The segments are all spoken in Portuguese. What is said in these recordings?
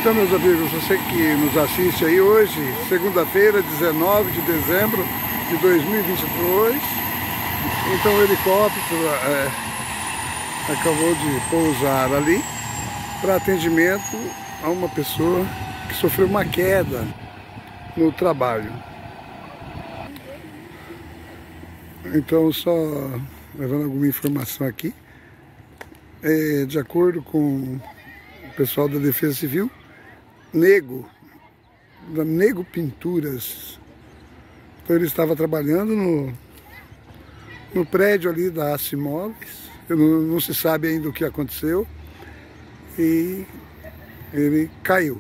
Então, meus amigos, você que nos assiste aí hoje, segunda-feira, 19 de dezembro de 2022, então o helicóptero acabou de pousar ali para atendimento a uma pessoa que sofreu uma queda no trabalho. Então, só levando alguma informação aqui, de acordo com o pessoal da Defesa Civil, da Nego Pinturas, então ele estava trabalhando no prédio ali da Aço Imóveis, não se sabe ainda o que aconteceu, e ele caiu.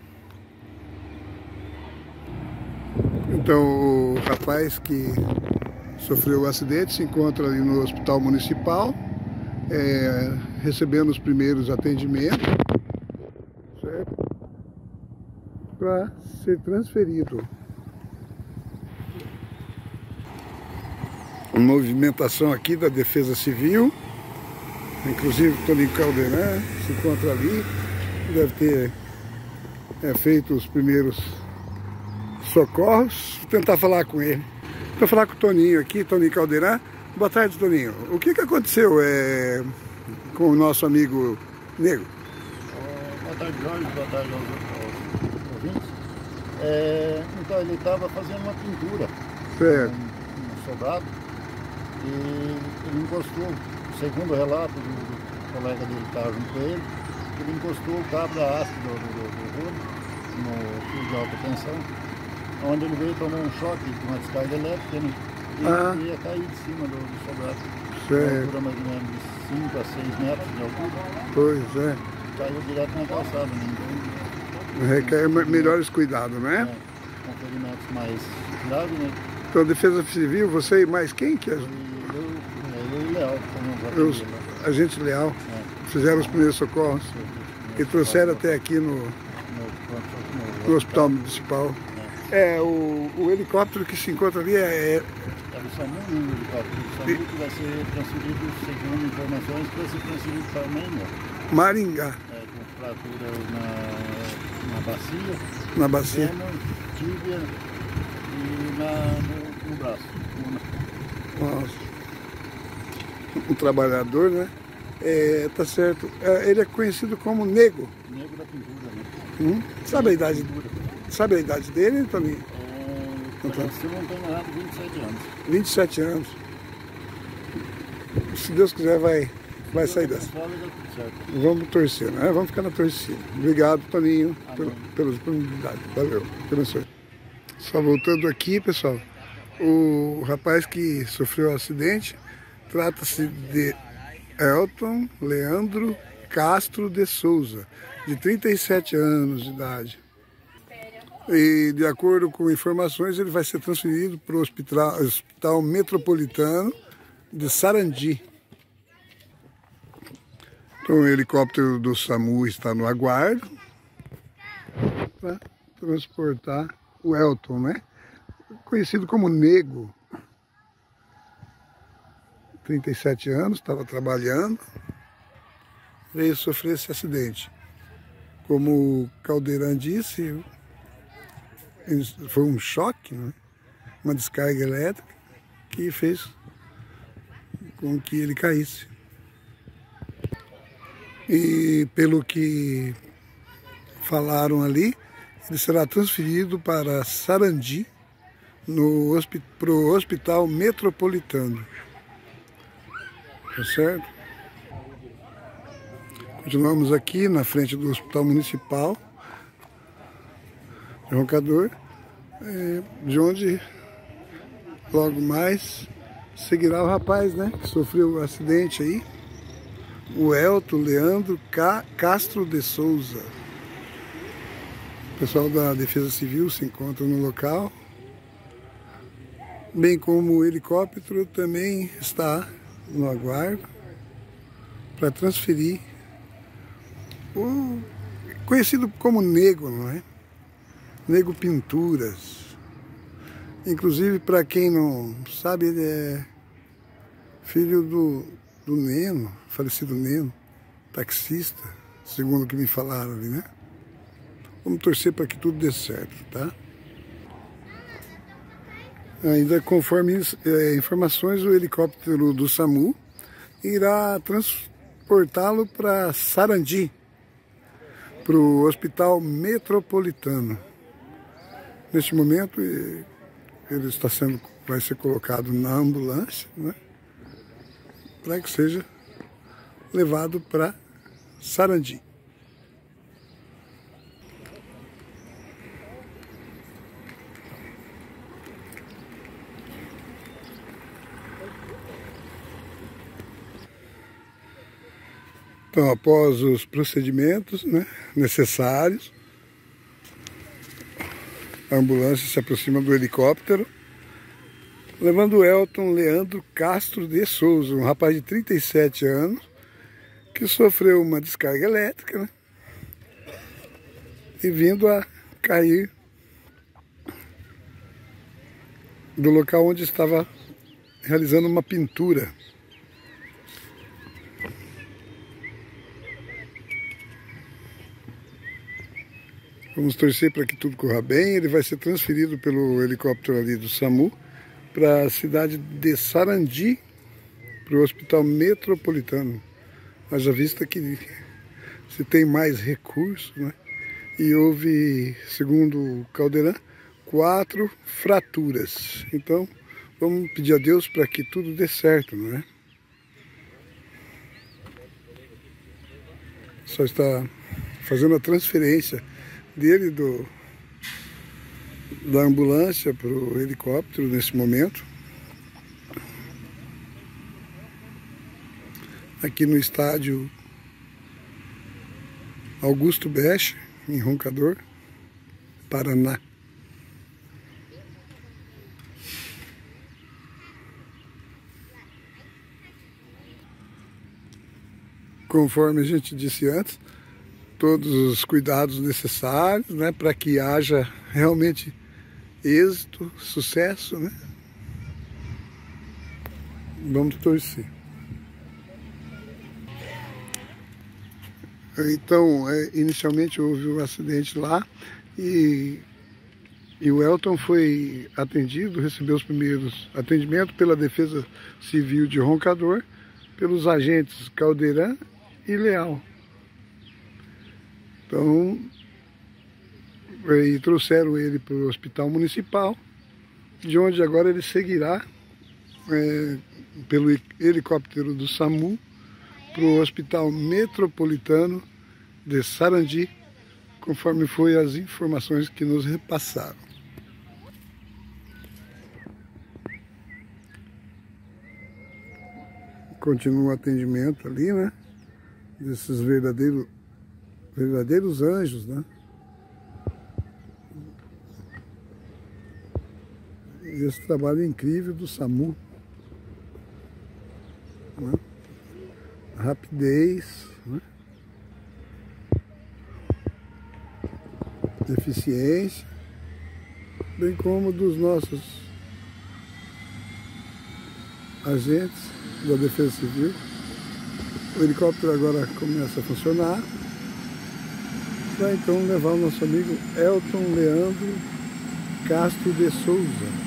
Então o rapaz que sofreu o acidente se encontra ali no hospital municipal, recebendo os primeiros atendimentos, certo? Para ser transferido. Movimentação aqui da Defesa Civil, inclusive o Toninho Caldeirão se encontra ali, deve ter feito os primeiros socorros. Vou tentar falar com ele. Vou falar com o Toninho aqui, Toninho Caldeirão. Boa tarde, Toninho. O que aconteceu com o nosso amigo Nego? Boa tarde, Jorge. Boa tarde aos ouvintes. Então, ele estava fazendo uma pintura, certo, no sobrado, e ele encostou, segundo o relato do colega dele que estava junto com ele, ele encostou o cabo da haste do rodo no fio de alta tensão, onde ele veio tomar um choque com uma descarga elétrica, né? E ia cair de cima do sobrado. Uma altura mais ou menos de 5 a 6 metros de altura. Pois é. Caiu direto na calçada, né? Então, requer melhores cuidados, né? Com ferimentos mais graves, né? Então, Defesa Civil, você e mais quem que é? Eu e Leal, como os agentes Leal, fizeram os primeiros socorros e trouxeram até aqui no hospital municipal. O helicóptero que se encontra ali é do SAMU, o helicóptero do SAMU, que vai ser transferido, segundo informações, que vai ser transferido para Maringá. Com fratura na bacia. Na bacia. Fêmur, tíbia e no braço. Nossa. Um trabalhador, né? Tá certo. Ele é conhecido como Nego. Nego da pintura, né? Sabe a idade dele, Toninho? Se não tem errado, 27 anos. 27 anos. Se Deus quiser, vai sair dessa. Vamos torcer, né? Vamos ficar na torcida. Obrigado, Toninho, pela disponibilidade. Valeu. Que abençoe. Só voltando aqui, pessoal. O rapaz que sofreu o acidente trata-se de Elton Leandro Castro de Souza, de 37 anos de idade. E, de acordo com informações, ele vai ser transferido para o Hospital Metropolitano de Sarandi. Então, o helicóptero do SAMU está no aguardo para transportar o Elton, né? Conhecido como Nego. 37 anos, estava trabalhando, veio sofrer esse acidente. Como o Caldeirão disse, foi um choque, né? Uma descarga elétrica que fez com que ele caísse. E pelo que falaram ali, ele será transferido para Sarandi, para o Hospital Metropolitano. Tá certo? Continuamos aqui na frente do Hospital Municipal de Roncador, de onde logo mais seguirá o rapaz, né, que sofreu o acidente aí, o Elton Leandro Castro de Souza. O pessoal da Defesa Civil se encontra no local, bem como o helicóptero também está no aguardo para transferir o conhecido como Nego, não é? Nego Pinturas. Inclusive, para quem não sabe, ele é filho do Neno, falecido Neno, taxista, segundo o que me falaram ali, né? Vamos torcer para que tudo dê certo, tá? Ainda conforme informações, o helicóptero do SAMU irá transportá-lo para Sarandi, para o Hospital Metropolitano. Neste momento, ele vai ser colocado na ambulância, né, para que seja levado para Sarandi. Então, após os procedimentos, né, necessários, a ambulância se aproxima do helicóptero, levando o Elton Leandro Castro de Souza, um rapaz de 37 anos, que sofreu uma descarga elétrica, né, e vindo a cair do local onde estava realizando uma pintura. Vamos torcer para que tudo corra bem. Ele vai ser transferido pelo helicóptero ali do SAMU para a cidade de Sarandi, para o Hospital Metropolitano. Haja vista que se tem mais recursos, né? E houve, segundo o Caldeirão, 4 fraturas. Então, vamos pedir a Deus para que tudo dê certo, não é? Só está fazendo a transferência dele da ambulância para o helicóptero nesse momento. Aqui no estádio Augusto Beche, em Roncador, Paraná. Conforme a gente disse antes, todos os cuidados necessários, né, para que haja realmente êxito, sucesso, né? Vamos torcer. Então, inicialmente houve um acidente lá e o Elton foi atendido, recebeu os primeiros atendimentos pela Defesa Civil de Roncador, pelos agentes Caldeirão e Leal. Então, trouxeram ele para o hospital municipal, de onde agora ele seguirá pelo helicóptero do SAMU para o Hospital Metropolitano de Sarandi, conforme foi as informações que nos repassaram. Continua o atendimento ali, né? Desses verdadeiros anjos, né? Esse trabalho incrível do SAMU, né? Rapidez, né? Eficiência, bem como dos nossos agentes da Defesa Civil. O helicóptero agora começa a funcionar para então levar o nosso amigo Elton Leandro Castro de Souza.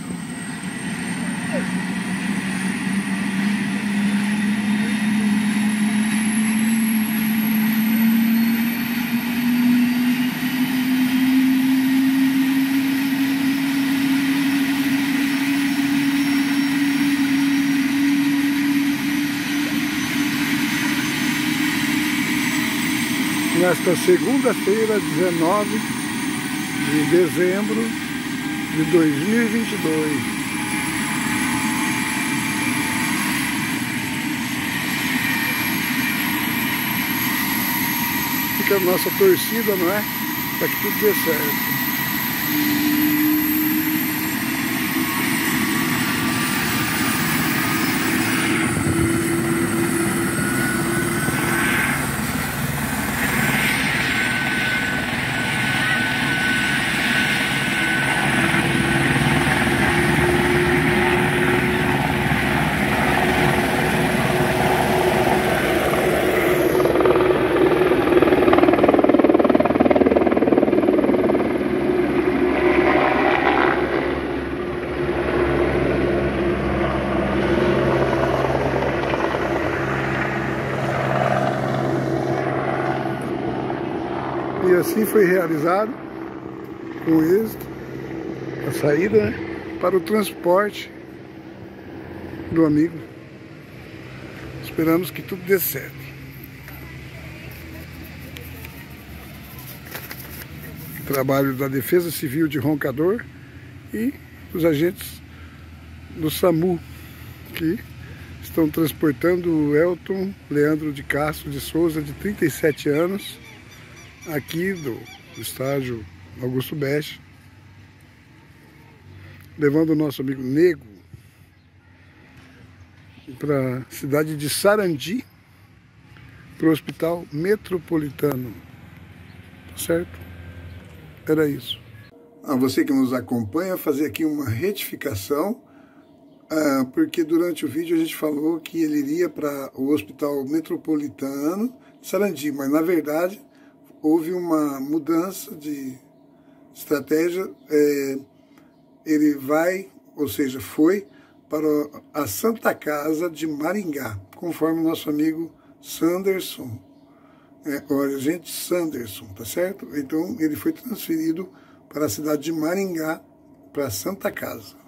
Nesta segunda-feira, 19 de dezembro de 2022. Fica a nossa torcida, não é? Para que tudo dê certo. Assim foi realizado com êxito a saída, né, para o transporte do amigo. Esperamos que tudo dê certo. Trabalho da Defesa Civil de Roncador e dos agentes do SAMU, que estão transportando o Elton Leandro de Castro de Souza, de 37 anos, aqui do estádio Augusto Bech, levando o nosso amigo Nego para a cidade de Sarandi, para o Hospital Metropolitano. Tá certo? Era isso. A você que nos acompanha, fazer aqui uma retificação, porque durante o vídeo a gente falou que ele iria para o Hospital Metropolitano de Sarandi, mas na verdade houve uma mudança de estratégia. Ele vai, ou seja, foi para a Santa Casa de Maringá, conforme nosso amigo Sanderson, o agente Sanderson, tá certo? Então ele foi transferido para a cidade de Maringá, para a Santa Casa.